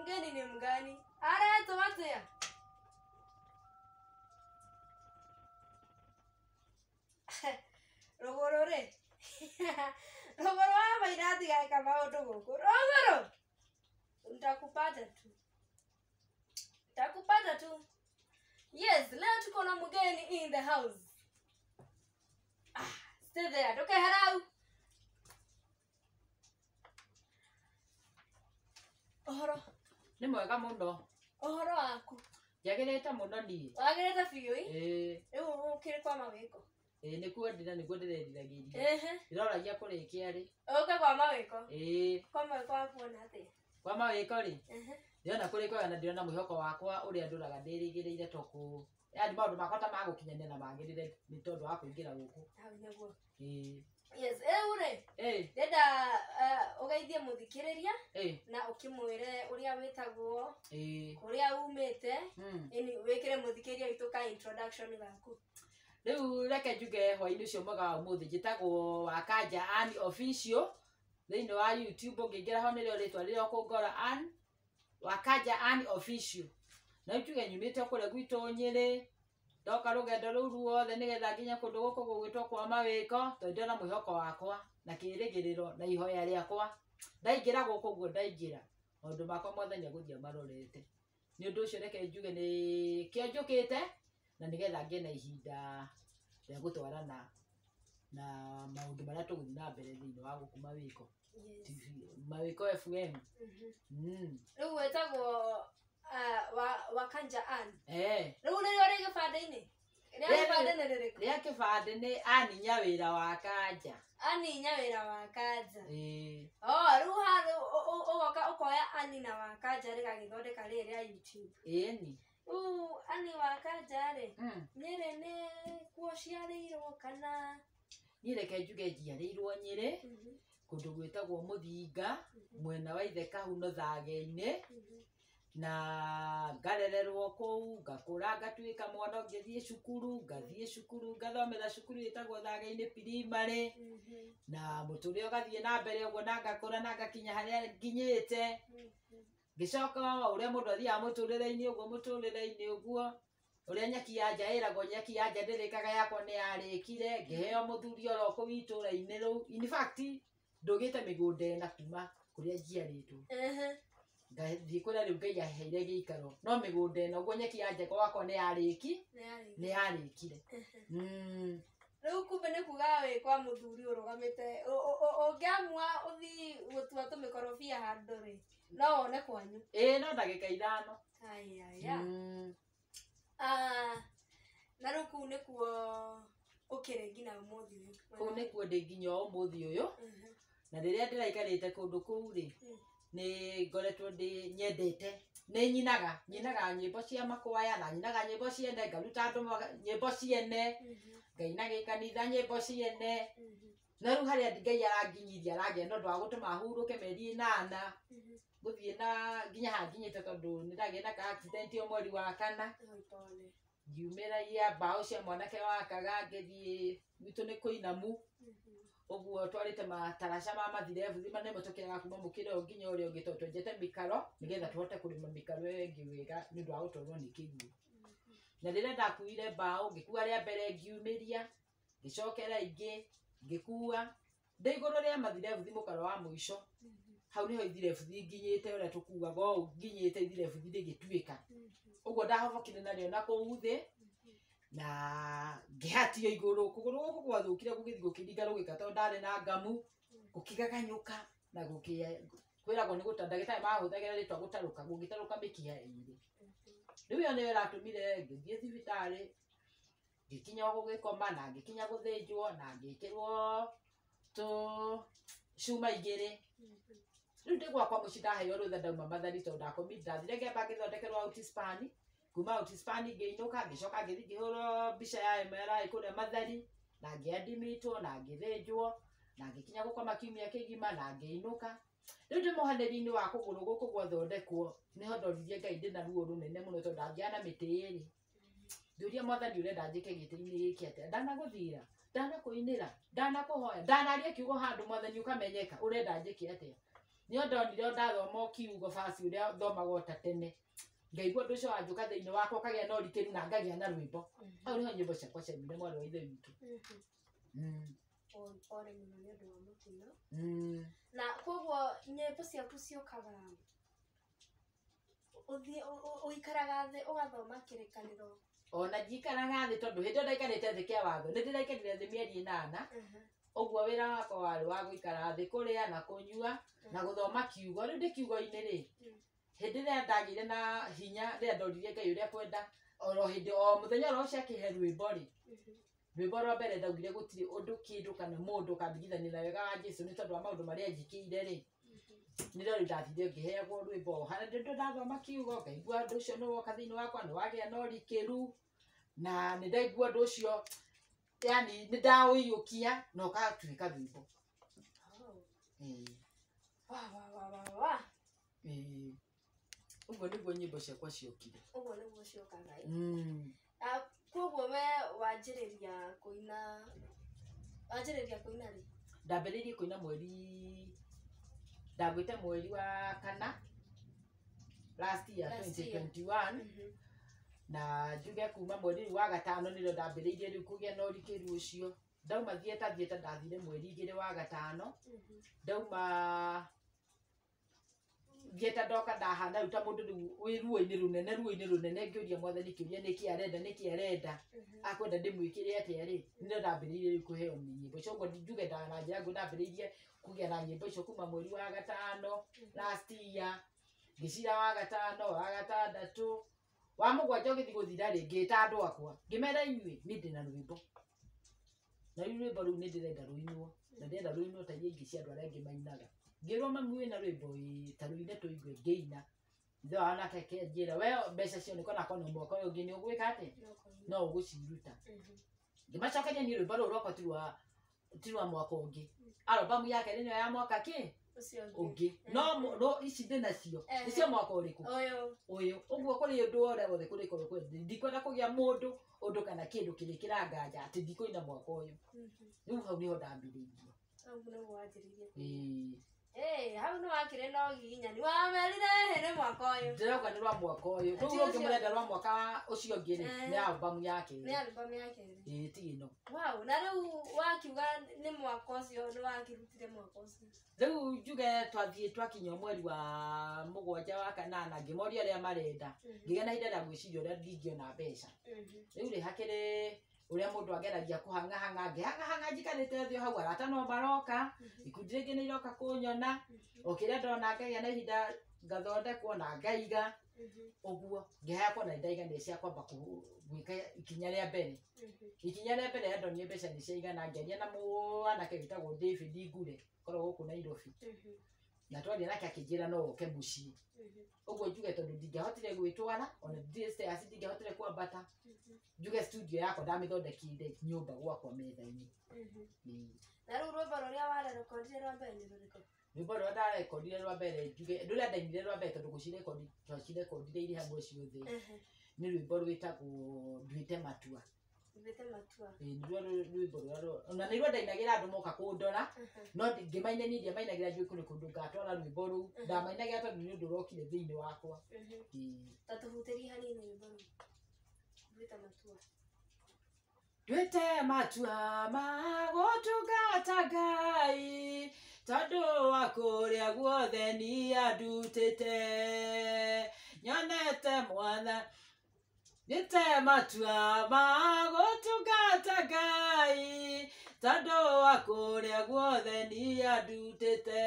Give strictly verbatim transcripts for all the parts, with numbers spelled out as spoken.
mgeni ni mgani? Ara tomato ya. Rogorore. Rogoro hapa inati kama auto goko. Rogoro. Nitakupata tu. Nitakupata tu. Yes, leo tuko na mgeni in the house. Ah, stay there. Okay, harau. Ohoro. Ni mwega muno. Ohoro waku. Yagereta muno ni. Wagereta fiyo i? Eh. Ewo ukire kwa mawiko. Eh ni kwendira ni kwendereriragiria. Ehe. Iroragia kurikia ri. Oka kwa mawiko. Eh. Kwa mawiko hapo ate. Kwa mawiko ri. Ehe. Ndiona kuriko na ndiona mwihoko wakwa uria nduraga ndirigirire toku. Yaani maundu makota magukinyanira na magirire ni tondu wa kuingira guku. Hawi naguo. Eh. Yes, eh ure. Eh. Ndenda ugeithie muthikiriria. Eh. Na ukimwire uria witagwo. Eh. Uria umite. Mm. Ini wekire muthikiriria ituka introduction gaku. Riu reke njuge hwaini ucio mwega wa muthi njitagwo Wakanja Ann Official thiini wa YouTube ngingera ho nirio ritwa ririo kungora Ann Wakanja Ann Official na njuge nyumite kure gwitu Nyeri ndoka rugendo ru ruothe nigetha nginya kundu guku gugwitwo kwa mawiko tondu na mwihoko wakwa na kirigiriro na ihoya riakwa ndaingira guku guo ndaingira maundu makwa mothe ni guthia marorete ni undu ucio reke njuge ni kio njukite na nigetha ngie na ihinda ya gutwarana na maundu maria tuguthi na mbere thiini wa guku mawiko. Yes. Mawiko F M. Mhm. Mm. Riu wetagwo wa Wakanja Ann. Eh. Riu ni rio ri gibande-ini. Ria gibande ni ririko. Ria kibande ni Ann Nyawira Wakanja. Ann Nyawira Wakanja. Eh. Oh, riu ha ugoka ukoya Ann na Wakanja ri gagithondeka ri ria YouTube. Eh ni. Uh, Ann Wakanja ri. Mm. Nyeri ni kuo ciarirwo kana Ni reke njuge njiarirwo Nyeri. Mhm. Kundu gwitagwo Muthinga mwena wa ithe Kahuno Thage-ini na ngarererwo kuu ngakura ngatuika mwana ngithie cukuru ngathie cukuru ngathomera cukuru itagwo Thage-ini primary na muturio gathie na mbere uguo na ngakura na ngakinya haria nginyite gicoka uria mundu athia muturire-ini uguo muturire-ini uguo uria nyaki ya nja iragwo nyaki ya nja ndirikaga yakwa ni yarikire ngiheo muthuri oro ku itura-ini ru in fact ndugite migunda na kuma kuria njiaritwo ehe ngathie kuria riu ngai aheire giikaro no migunda ino uguo nyaki ya nja wakwa ni yariki ni yarikire. Mm. Riu kumbe ni kuga we kwa muthuri urugamite ungiamua uthi gutua tumikorobia handu ri no one kwanyu. Eh no ndagika ithano. Ai ai ya. Mm. Ah na riu ku ni kuo ukire ngina umuthi uyu. Ku ni kuo ndi nginya umuthi uyu na riria ndiraikarite kundu kuu ri ni ngoretwo ndi nyendete ni nyinaga nyinaga nyimbo cia makwaya na nyinaga nyimbo ciene ngaruta andu nyimbo ciene ngainaga kanitha nyimbo ciene na riu haria ngai aranginyiria aragia nondu wa gutuma huruke meri inana guthie na nginya hanginyite tondu niragia na accident o mweri wa kana ngiumira ia mbao cia mwanake wakaga ngithie gwitu ni kuinamu uguo twarite mataraca ma mathirevu thima ne mutokeraga kuma mukire nginya uria ungi twenjete mikaro nigetha tuhote kurima mikaro yengi wega ni ndu wa gutwarwo ni kiguo na riria ndakuire mbao ngikua ria mbere ngiumiria ngicokera ingi ngikua ndi iguru ria mathirevu thimukaro wa muico hau niho ithirevu nginyite uria tukuaga o nginyite ithirevu ndigituika uguo ndahobokire nario na kuuthi na ngihatio iguru kuguru guku gwathukire gugithii gukiringa rugika tondu ndari na ngamu gukigaganyuka na gukia kwiragwo ni gutandagita mahuthagira ritwa gutaruka gugitaruka mikia iri riu yo niyo ratumire ngithie thibitari ngikinya gugikoma na ngikinya guthinjwo na ngikirwo tu cuma igiri riu ndi gwakwa muci ndaheo rutha ndauma mathari tondu ndakomi ndathire ngiamba ngithondekerwo autispan kuma autispan ngiinuka ngicoka ngithi ngihurwo mbica ya M R I kuria mathari na ngiandimitwo na ngithinjwo na ngikinya gukoma kiumia kigima na ngiinuka riu ndi muhaniri-ini wa kuguru guku gwathondekwo niho ndoririe ngai ndina ruo runene muno tondu ndangiana miti iri ngiuria mwathani urenda njike giti-ini giki atia ndanaguthira ndanakuinira ndanakuhoya ndanaria kiugo handu mwathani ukamenyeka urenda njike atia nĩ ndonire ndathoma kiugo basi ũrĩa thomagwo ta tene ngaigua ndũcio wanjũka thĩinĩ wakwa ũkagĩa na ũrikĩru na ngagĩa na rwĩmbo hau nĩho nyĩmbo ciakwa ciaumire mwarĩ wa ithe witũ. Ore mũno nĩ ũndũ wa mũtino na koguo nyĩmbo ciaku ciũkaga ũikaraga thĩ ũgathoma kĩrĩkanĩro? Ona njikaraga thĩ tondũ hĩndĩ ĩyo ndaikarĩte thĩ kĩa watho nĩ ndĩraikarire thĩ mĩeri ĩnana ũguo wĩra wakwa warĩ wa gũikara thĩ kũrĩa na kũnyua na gũthoma kiugo. Rĩu ndĩ kiugo-inĩ rĩ hĩndĩ ĩrĩa ndagĩire na hinya rĩrĩa ndoririe Ngai ũrĩa kwenda oro hĩndĩ o mũthenya oro ũcio akĩhe rwĩmbo rĩ rwĩmbo rwa mbere ndaugire gũtirĩ ũndũ kĩndũ kana mũndũ kambigithania na wega wa Jesũ nĩ tondũ wa maũndũ marĩa njĩkĩire rĩ nĩrĩo ndathire ngĩheagwo rwĩmbo hana ndĩ ndathoma kiugo ngaigua ũndũ ũcio nĩ woka thĩinĩ wakwa nĩ wagĩa na ũrikĩru na nĩ ndaigua ũndũ ũcio yani nĩ ndaũiyũkia na ũgatuĩka rwĩmbo. Ũguo nĩguo nyĩmbo ciakwa ciokire. Ũguo nĩguo ciokaga. Koguo we wanjĩrĩria kũina wanjĩrĩria kũina rĩ? Ndambĩrĩirie kũina mweri ndagwĩte mweri wa kana last year twenty twenty-one na njuge kuma mweri wa gatano nĩrĩo ndambĩrĩirie rĩu kũgĩa na ũrikĩru ũcio. Ndauma thieta thieta ndathire mweri igĩrĩ wa gatano ndauma thieta ndoka ndahana rĩu ta mũndũ rĩu wĩ ruo-inĩ rũnene ruo-inĩ rũnene ngĩũria Mwathani kĩũria nĩkĩ arenda nĩkĩ arenda akwenda ndĩmwĩkĩre atĩa rĩ nĩrĩo ndambĩrĩirie rĩu kũheo nyĩmbo icio. Ũguo njuge na njĩra nguhĩ ndambĩrĩirie kũgĩa na nyĩmbo icio kuma mweri wa gatano last year ngĩcira wa gatano wa gatandatũ wa mũgwanja ũgĩthiĩ gũthira rĩ ngĩĩta andũ akwa ngĩmera inyuĩ niĩ ndĩ na rwĩmbo na rĩu rwĩmbo rũu nĩ ndĩrenda rũinwo na ndĩrenda rũinwo ta iria ingĩ cia andũ arĩa angĩ mainaga. Ngĩrwo mami wĩna rwĩmbo ĩ ta rũine tũigue ngĩina ithe wao nake akĩnjĩra we mbeca cioneka na kona mwaka ũyũ ũngĩ nĩ ũgwĩka atĩ no ũgũciruta. Ngĩmacokeria niĩ rwĩmbo rũu rwakwa ti rwa mwaka ũngĩ albamu yake nĩyo ya mwaka kĩ ũngĩ no ici ndĩ nacio nĩcio mwaka ũrĩkũ ũyũ. Ũguo kũrĩ ũndũ ũrĩa wothe kũrĩ korwo kwenda ndikwenda kũgĩa mũndũ ũndũ kana kĩndũ kĩrĩ kĩranganja atĩ ndikũina mwaka ũyũ. Rĩu hau nĩho ndambĩrĩirie. Hau nĩho wanjĩrĩirie. Eh, hau nĩ wakĩrĩ na ũgiginyani wamerire nĩ mwaka ũyũ. Ndĩrauga nĩ rwa mwaka ũyũ. Rĩu ũngĩ mũrenda rwa mwaka ũcio ũngĩ rĩ nĩ albamu yake. Nĩ albamu yake. Ĩĩ ti ĩno. Wow, na rĩu wakiuga nĩ mwaka ũcio nĩ wakĩrutire mwaka ũcio. Rĩu njuge twathiĩ twakinya mweri wa mũgwanja wa kanana ngĩmoria ũrĩa marenda ngĩgĩa na ihinda rĩa gwĩciria ũrĩa ndingĩona mbeca. Rĩu rĩ hakĩrĩ ũrĩa mũndũ ageragia kũhang'ahang'a ngĩhang'ahang'a njikarĩte thĩ hau arata no maroka ikundi rĩngĩ nĩ iroka kũnyona o kĩrĩa ndona ngagĩa na ihinda ngathondekwo na ngaiga ũguo ngĩhaya na ndaiga nĩ cia kwamba gwĩka ikinya rĩa mbere. Ikinya rĩa mbere yandonire mbeca nĩ ciaigana ngĩaria na mwanake wĩtagwo David Ngure korwo gũkũ Nairobi na twaria nake akĩnjĩra no oke mũciĩ. Ũguo njuge tondũ ndingĩahotire gwĩtwara ona ndĩ stairs ndingĩahotire kwambata njuge studio yakwa ndamĩthondekire nyũmba gwakwa metha-inĩ. Na rĩu rwĩmbo rũrĩa warerekondire rwa mbere nĩ rũrĩkũ? Rwĩmbo rũrĩa ndarekondire rwa mbere njuge rũrĩa ndainire rwa mbere tondũ gũcirekondi twacirekondire irĩ hamwe ciothe nĩ rwĩmbo rwĩtagwo nduĩte matua. Nduĩte matua. Ĩĩ nĩruo rwĩmbo rũrĩa ona nĩruo ndainagĩra andũ moka kũndora no ngĩmainanirie mainagĩra njũĩ kũrĩ kũndũ ngatwara rwĩmbo rũu ndamainagĩra tondũ nĩ ũndũ ũrokire thĩinĩ wakwa. Ta tũhutĩrie hanini rwĩmbo rũu. Nduĩte matua. Nduĩte matua ma gũtungata Ngai tondũ wa kũrĩa guothe niĩ andutĩte nyonete Mwathani. Nduĩte matua ma gũtungata Ngai tondũ wa kũrĩa guothe niĩ andutĩte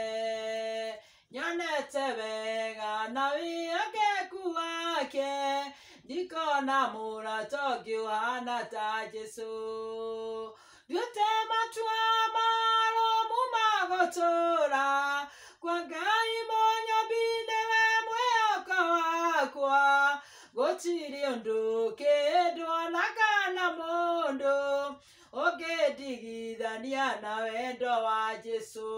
nyonete wega na wĩhokeku wake ndikona mũrata ũngĩ ũhana ta Jesũ. Nduĩte matua marũmu ma gũtũũra kwa Ngai mũnyũmbi nĩwe mwĩhoko wakwa gũtirĩ ũndũ kĩndũ ona kana mũndũ ũngĩndigithania na wendo wa Jesũ.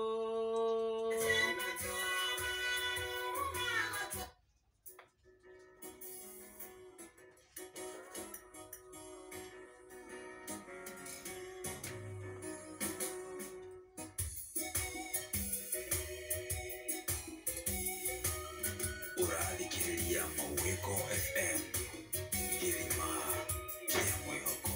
Ũrathikĩrĩria Mawĩko F M, gĩthima kĩa mwĩhoko.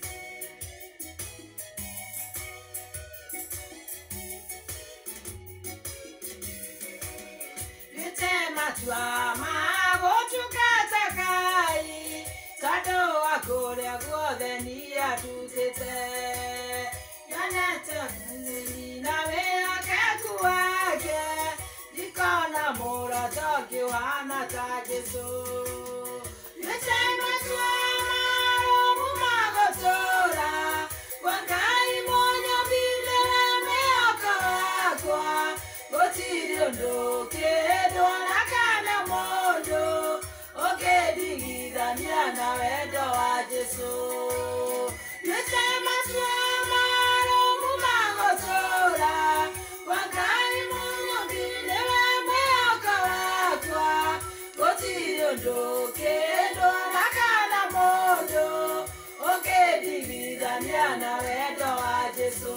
Gĩte matua ma gũtungata Ngai, tondũ wa kũrĩa guothe nĩ andutĩte. Nyonete mũthuri na wĩhokeku wake, ndikona mũrato ũkĩhana ta Jesũ. Gĩte matua marũmu ma gũtũũra kwa Ngai mũnyambire we mwĩhoko wakwa, gũtirĩ ũndũ kĩndũ ona kana mũndũ ũngĩndigithania na wendo wa Jesũ. Gĩte matua marũmu ma gũtũũra kwa Ngai mũnyambire we mwĩhoko wakwa, gũtirĩ ũndũ kĩndũ ona kana mũndũ ũngĩndigithania na wendo wa Jesũ.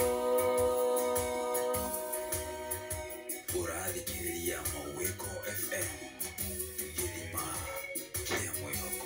Ũrathikĩrĩria Mawĩko F M, gĩthima kĩa mwĩhoko.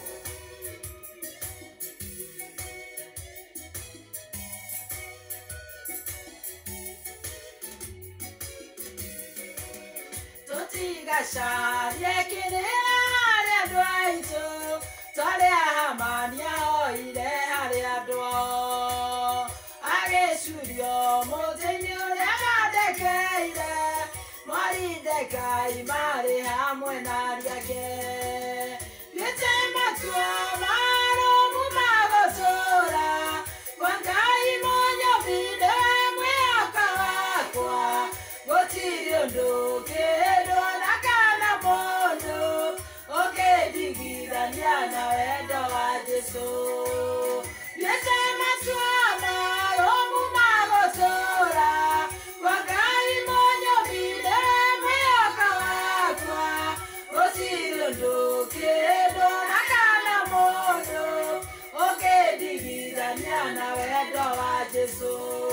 Tũtigacarie kĩrĩa harĩ andũ aitũ, twarĩa Hamania oire harĩ andũ ao, agĩcurio mũtĩ-inĩ ũrĩa mathekeire, Moridekai marĩ hamwe na ariũ ake. Gĩte matua marũmu ma gũtũũra kwa Ngai mũnyambire we mwĩhoko wakwa, gũtirĩ ũndũ kĩndũ ona kana mũndũ ũngĩndigithania na wendo wa Jesũ. Gĩte matua marũmu ma gũtũũra kwa Ngai mũnyambire we mwĩhoko wakwa, gũtirĩ ũndũ kĩndũ ona kana mũndũ ũngĩndigithania na wendo wa Jesũ.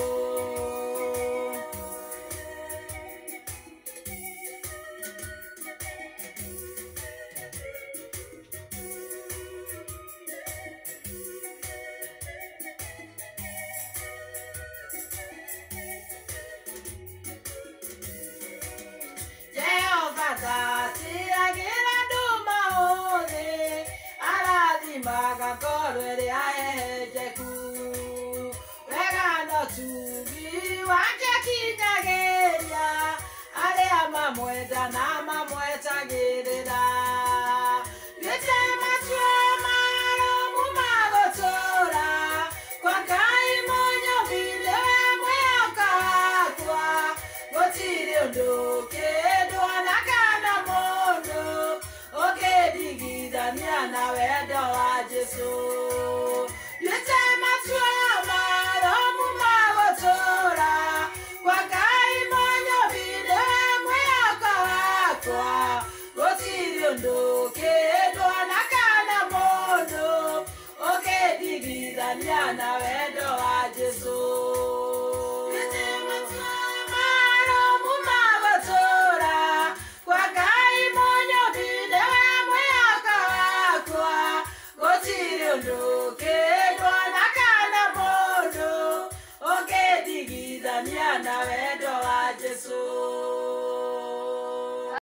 Jehova ndatĩagĩra andũ maũthĩ, arathimaga ngoro ĩrĩa hehenjeku. Wegano tugi wake kinyagĩria arĩa mamwenda na mamwetagĩrĩra. Gĩte matua marũmu ma gũtũũra kwa Ngai mũnyambire we mwĩhoko wakwa, gũtirĩ ũndũ kĩndũ ona kana mũndũ ũngĩndigithania na wendo wa Jesũ. Gĩte matua marũmu ma gũtũũra kwa Ngai mũnyambire we mwĩhoko wakwa, gũtirĩ ũndũ kĩndũ ona kana mũndũ ũngĩndigithania na wendo wa Jesũ.